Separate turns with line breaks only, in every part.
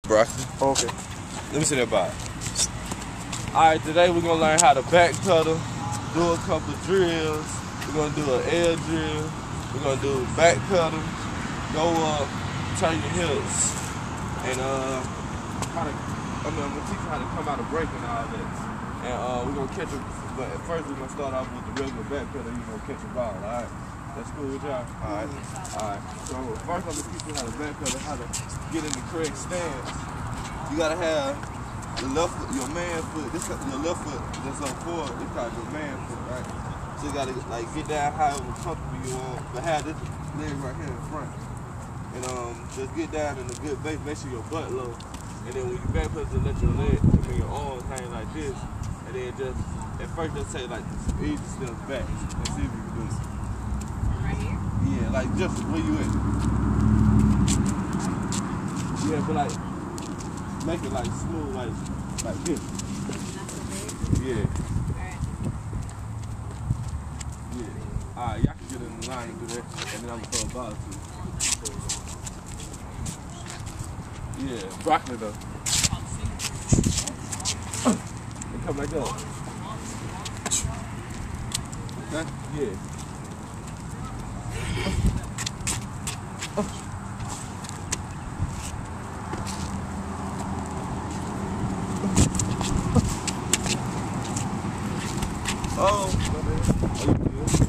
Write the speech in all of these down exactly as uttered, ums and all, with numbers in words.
broccoli.
Oh, okay.
Let me see that body. Alright, today we're gonna learn how to back pedal, do a couple of drills. We're gonna do an air drill. We're gonna do back pedal, go up, turn your hips, and uh, how to, I mean, I'm gonna teach you how to come out of break and all that. And uh, we're gonna catch a, but at first we're gonna start off with the regular back pedal. You're gonna catch a ball, alright? That's cool with y'all? Alright. Alright. So first I'm gonna teach you how to back pedal, how to get in the correct stance. You gotta have the left foot, your man foot, this your left foot that's on forward, it's called your man foot, right? So you gotta like get down however comfortable you want, but have this leg right here in front. And um just get down in a good base, make sure your butt low. And then when you back pedal, just let your leg, I mean your arms hang like this. And then just, at first just take like easy steps back. Let's see if you can do this.
Right here?
Yeah, like just where you at. Yeah, but like, make it like smooth, like, like this. Yeah.
Alright.
Yeah. Alright, y'all can get in the line and do that, and then I'm gonna throw a ball to you. Yeah, broccoli though. And come back up. Huh? Yeah. Oh, my bad. Are you good?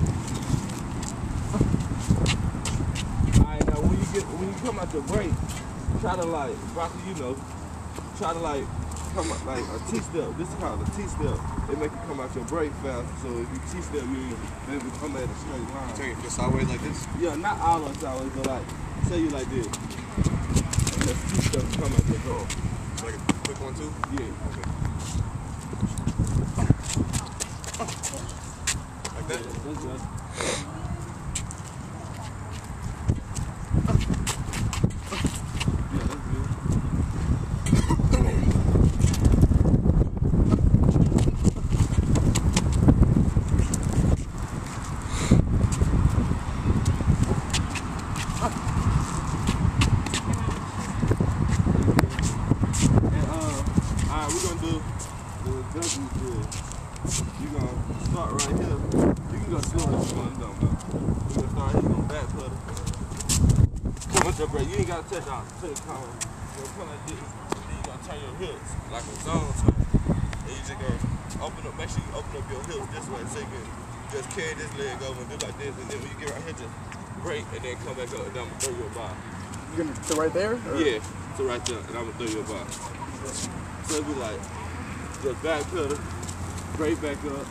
Alright, now when you get when you come out your break, try to like broccoli, you know, try to like come out like a T-step. This is called a T-step. It make you come out your break fast. So if you T-step, you maybe come at a straight line.
Turn it sideways like this?
Yeah, not all of sideways, but like say you like this. And the T-step come out your door.
Like a quick one too?
Yeah.
Okay. Like that?
Yeah, that's good. You're gonna start right here. You can go slow if you want to, though. You're gonna start here, you're gonna back pedal. Once your break, you ain't gotta touch out to the collar. You're gonna come like this, then you're gonna turn your hips like a zone turn. And you just gonna open up, make sure you open up your hips this way so you can just carry this leg over and do like this. And then when you get right here, just break and then come back up and I'm gonna throw you a bar.
You gonna sit right there? Or?
Yeah, so right there, and I'm gonna throw you a bar. So it'll be like, just back pedal. Straight back up,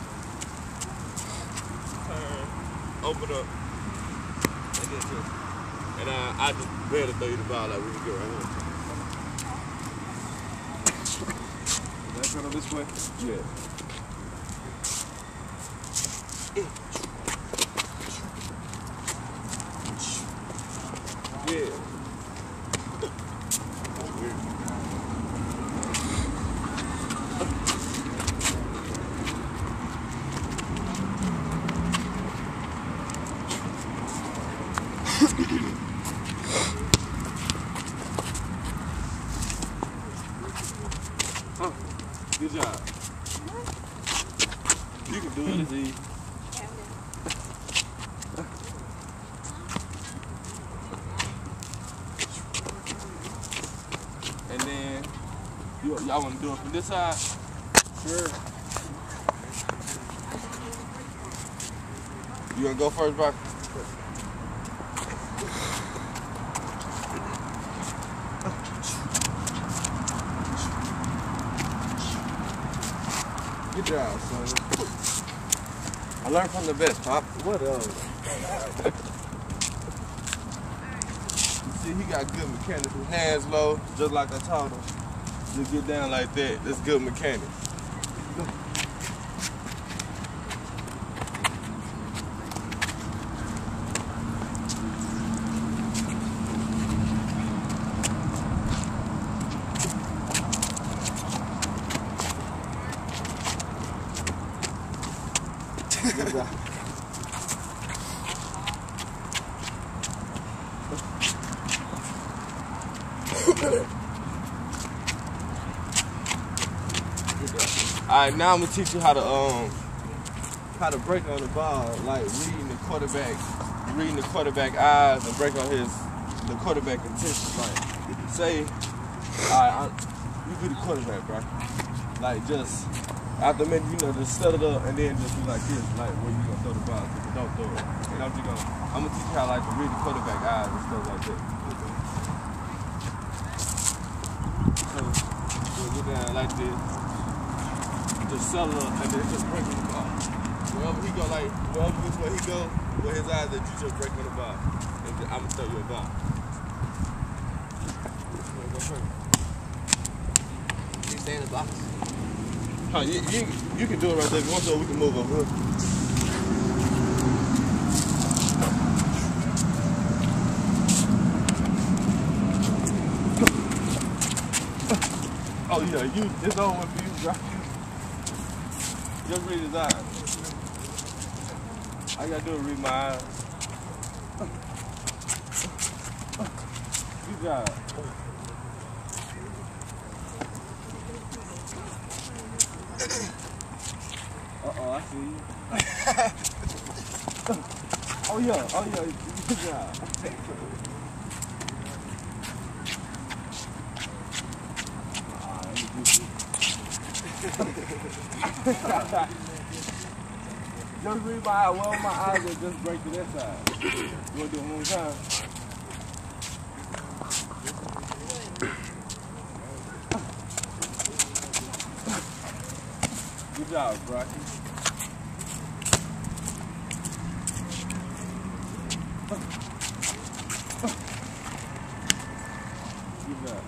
turn, open up, and then just, and uh, I just barely throw you the ball like when you get right here.
Back pedal this way?
Yeah. Yeah. Oh, good job. You can do it, it's easy. And then, y'all want to do it from this side?
Sure.
You gonna go first, Brock? Good job, son. I learned from the best, Pop.
What else?
You see, he got good mechanics. His hands low, just like I taught him. Just get down like that. That's good mechanics. Good job. Alright, now I'm gonna teach you how to um how to break on the ball, like reading the quarterback, reading the quarterback eyes and break on his the quarterback intentions. Like say, alright, you be the quarterback, bro. Like just after a minute, you know, just set it up and then just be like this, like where you gonna throw the ball, but don't throw it. And I'm just gonna I'm gonna teach you how like to read the quarterback eyes and stuff like that. So we'll go down like this. Just settle up and then just break on the ball. Wherever he go, like wherever which way he go, where his eyes that you just break on the ball. And then I'm gonna throw you a ball.
You stay in the box.
Huh, you, you, you can do it right there. If you want to, we can move over here. Oh yeah, you. It's over for you, bro. Just read his eyes. All you gotta do is read my eyes. Good job. Uh-oh, I see you. Oh yeah, oh yeah, good job. Just read my eye. Well, my eyes will just break to that side. You want to do it one more time? Good job, Brocky. Good job.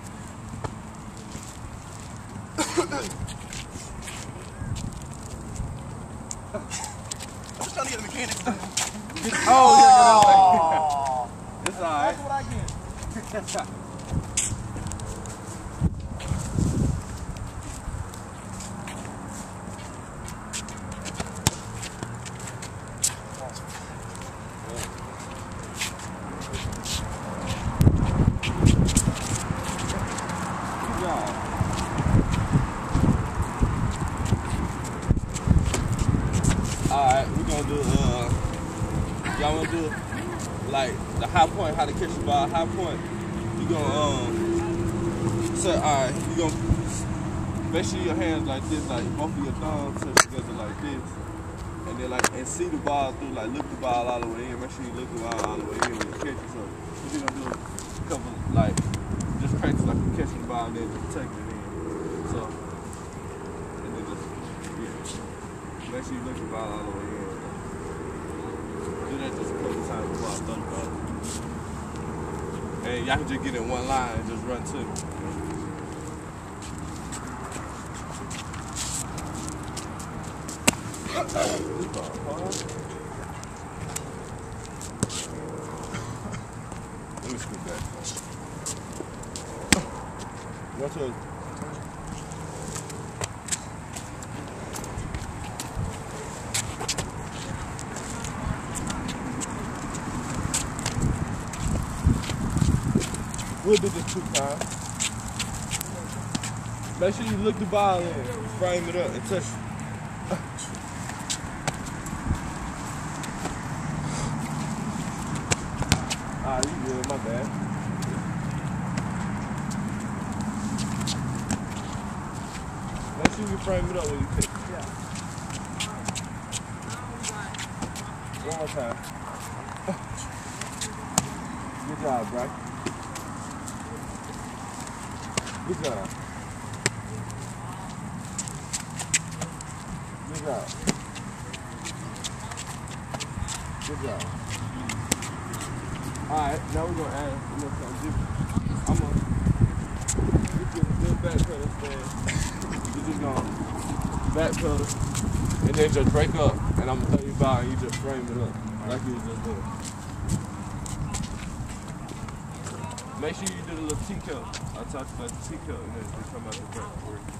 I'm just trying to get the mechanics.
Oh, yeah, yeah. It's alright.
That's what I get.
Alright, we're gonna do uh y'all wanna do like the high point, how to catch the ball, high point. You gonna um say alright, you gonna make sure your hands like this, like both of your thumbs touch together like this. And then like and see the ball through, like look the ball all the way in, make sure you look the ball all the way in when you catch it. So we're gonna do a couple like just practice like you catching the ball and then just taking it in. So and then just yeah. Make sure you look the ball all the way in. Do that just a couple times before I throw the ball. And y'all can just get in one line and just run two. Let me scoot back. What's up? We'll do this two times. Make sure you look the ball in, frame it up, and touch it. Ah, you good, my bad. Make sure you frame it up when you pitch. Yeah. One more time. Good job, Brock. Good job. Good job. Good job. Alright, now we're gonna add a little something different. I'm gonna get you a good back pedal stand. You're just gonna back pedal and then just break up, and I'm gonna throw you by and you just frame it up like you was just doing. Make sure you do the little teacup. I taught you about the teacup and then they come out the back for you.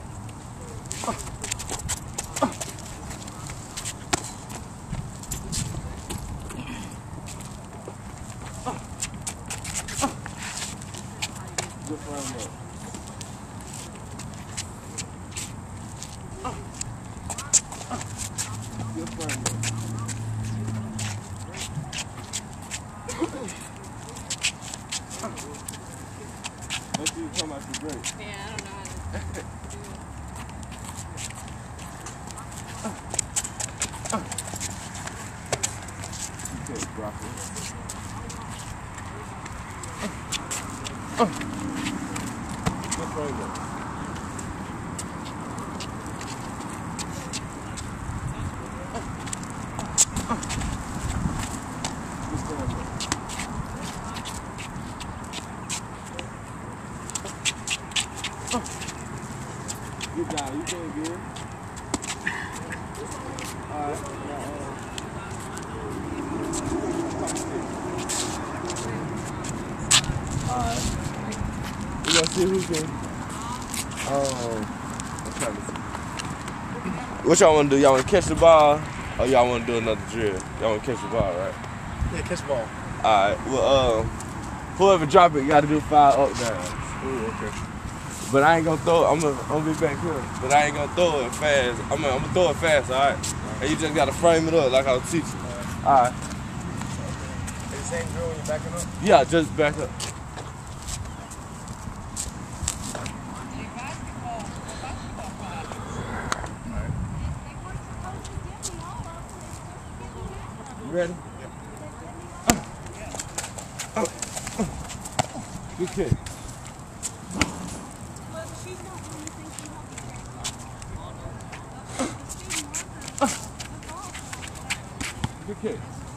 Good frame up. might be great.
Yeah, I don't know how to do it.
Okay, broccoli. Let's roll it. Good job, you doing good. Alright, now, uh, alright. We gonna see who can. Um, I'm trying to see. What y'all wanna do? Y'all wanna catch the ball or y'all wanna do another drill? Y'all wanna catch the ball, right?
Yeah, catch the ball.
Alright, well, um, whoever drop it, you gotta do five up downs.
Ooh, okay.
But I ain't gonna throw it. I'm gonna, I'm gonna be back here. But I ain't gonna throw it fast. I'm gonna, I'm gonna throw it fast, alright? And you just gotta frame it up like I was teaching. Alright.
Is the same drill when you're backing up?
Yeah, just back up. You ready? Yeah. Uh, uh, Good kick. Good kick.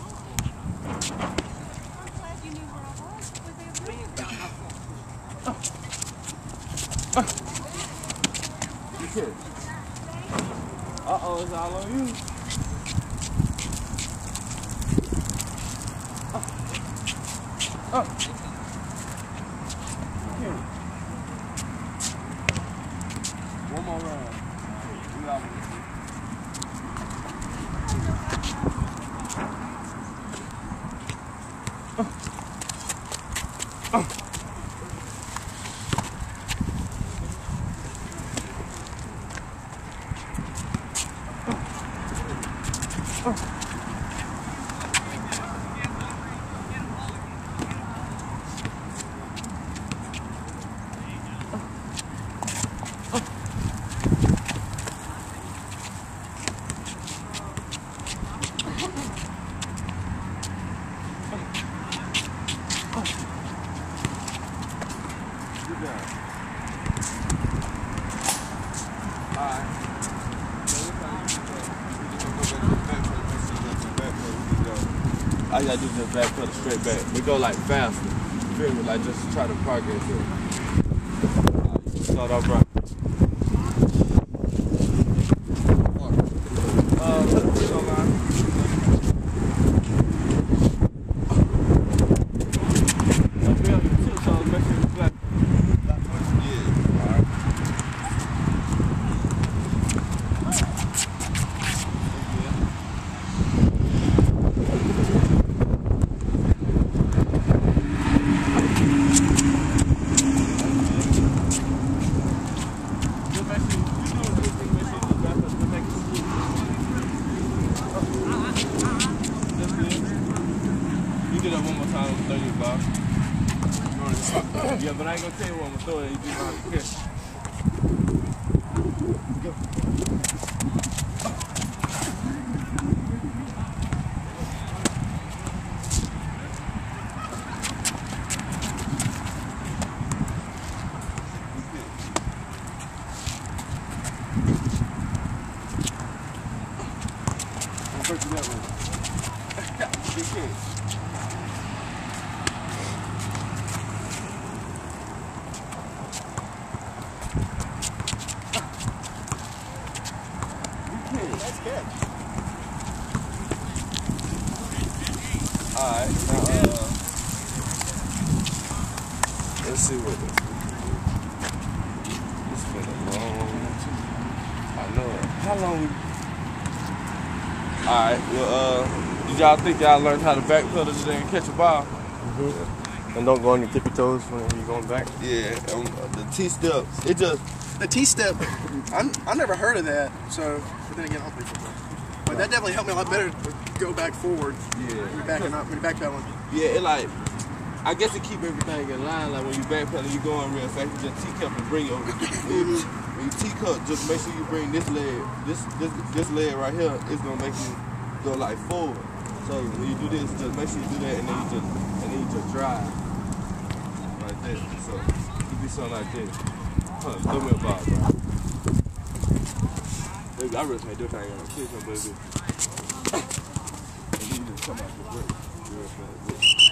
Good kick. Uh-oh, it's all on you. Uh. Uh. Okay. One more round. We got it. All you gotta do is just back pedal straight back. We go like faster. You feel me? Like just try to progress it. Right, you start off right. Uh, put the foot on line. Don't be on your two toes, make sure you flat. Yeah, alright. Yeah, but I ain't gonna tell you what I'm gonna throw it. You just gonna have to catch. Go. I'm pushing that one. Good kick.
Nice catch.
Alright, now, uh, let's see what this is. It's been a long I know it. How long we... Alright, well, uh, did y'all think y'all learned how to back pedal today and catch a ball?
Mm-hmm. And don't go on your tippy toes when you're going back.
Yeah, um, the T-step, it just...
The T-step, I I never heard of that, so, but then again, I'll think of that. But that definitely helped me a lot better to go back forward
Yeah.
when you're backing up, when you're backpedaling.
Yeah, it like, I guess it keep everything in line. Like when you backpedal, you going real fast. You just T-cup and bring your. When you T-cup, just make sure you bring this leg, this this this leg right here. It's gonna make you go like forward. So when you do this, just make sure you do that, and then you just and then you just drive like that. So you do something like this. Huh, throw me a ball, bro. Baby, I really can't do that. I ain't gonna kiss him, baby. And then you just come out the break real fast.